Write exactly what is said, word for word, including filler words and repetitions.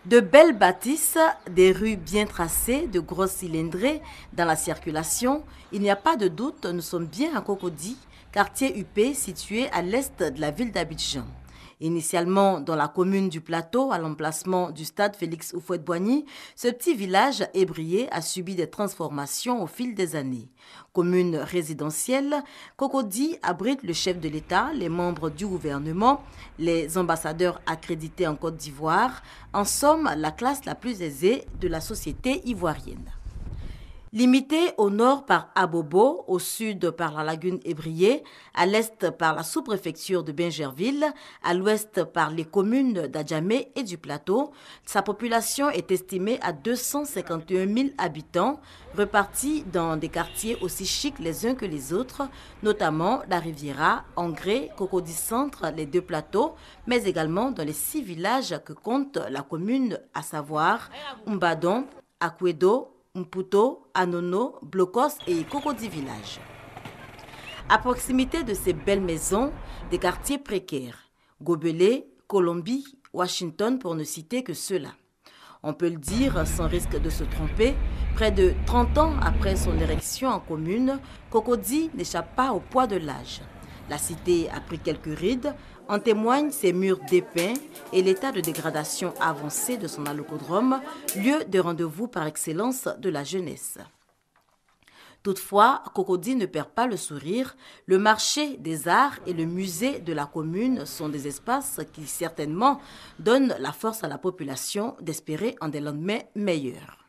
De belles bâtisses, des rues bien tracées, de grosses cylindrées dans la circulation. Il n'y a pas de doute, nous sommes bien à Cocody, quartier huppé situé à l'est de la ville d'Abidjan. Initialement dans la commune du Plateau, à l'emplacement du stade Félix Houphouët-Boigny, ce petit village ébrié a subi des transformations au fil des années. Commune résidentielle, Cocody abrite le chef de l'État, les membres du gouvernement, les ambassadeurs accrédités en Côte d'Ivoire, en somme la classe la plus aisée de la société ivoirienne. Limité au nord par Abobo, au sud par la lagune Ébrié, à l'est par la sous-préfecture de Bingerville, à l'ouest par les communes d'Adjamé et du Plateau, sa population est estimée à deux cent cinquante et un mille habitants, repartis dans des quartiers aussi chics les uns que les autres, notamment la Riviera, Angré, Cocody Centre, les deux plateaux, mais également dans les six villages que compte la commune, à savoir Mbadon, Akwedo, Mputo, Anono, Blocos et Cocody Village. À proximité de ces belles maisons, des quartiers précaires, Gobelé, Colombie, Washington pour ne citer que ceux-là. On peut le dire sans risque de se tromper, près de trente ans après son érection en commune, Cocody n'échappe pas au poids de l'âge. La cité a pris quelques rides, en témoignent ses murs dépeints et l'état de dégradation avancé de son allocodrome, lieu de rendez-vous par excellence de la jeunesse. Toutefois, Cocody ne perd pas le sourire. Le marché des arts et le musée de la commune sont des espaces qui certainement donnent la force à la population d'espérer en des lendemains meilleurs.